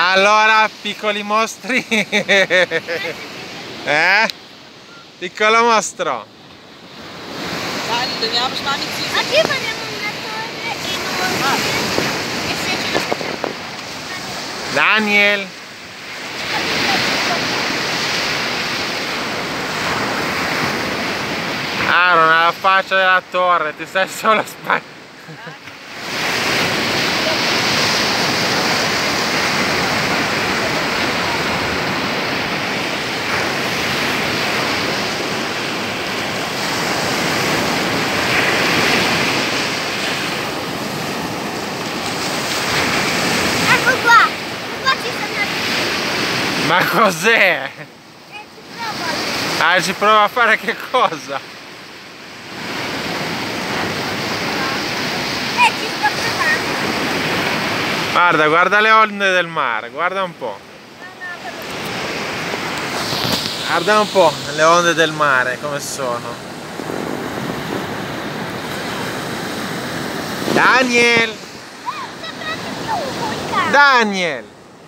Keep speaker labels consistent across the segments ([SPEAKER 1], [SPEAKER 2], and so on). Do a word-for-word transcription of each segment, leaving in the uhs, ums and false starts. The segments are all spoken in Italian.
[SPEAKER 1] Allora, piccoli mostri. Eh? Piccolo mostro.
[SPEAKER 2] Dai, dobbiamo stare zitti.
[SPEAKER 3] Oggi faremo una torre enorme. E se ce la facciamo?
[SPEAKER 1] Daniel. Aaron, alla faccia della torre, ti stai solo spaventando.
[SPEAKER 3] Ecco qua, qua ci sono arrivati.
[SPEAKER 1] Ma cos'è?
[SPEAKER 3] E ci provo.
[SPEAKER 1] Ah, ci prova a fare che cosa?
[SPEAKER 3] E ci sto provando.
[SPEAKER 1] Guarda, guarda le onde del mare, guarda un po'. Guarda un po' le onde del mare come sono. Daniel! Daniel!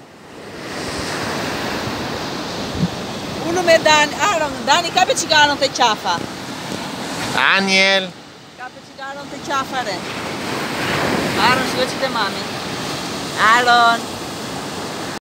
[SPEAKER 2] Uno med Dani, Aaron, Dani, kape cigaron te chafa.
[SPEAKER 1] Daniel!
[SPEAKER 2] Kape cigaron te chafa re. Aaron, switch te mami. Aaron.